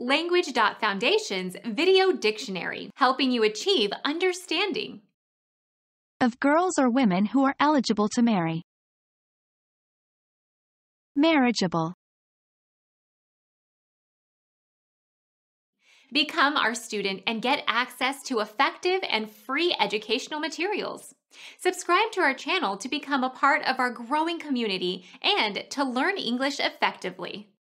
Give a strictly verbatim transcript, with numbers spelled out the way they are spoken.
Language Foundation's Video Dictionary, helping you achieve understanding. Of girls or women who are eligible to marry. Marriageable. Become our student and get access to effective and free educational materials. Subscribe to our channel to become a part of our growing community and to learn English effectively.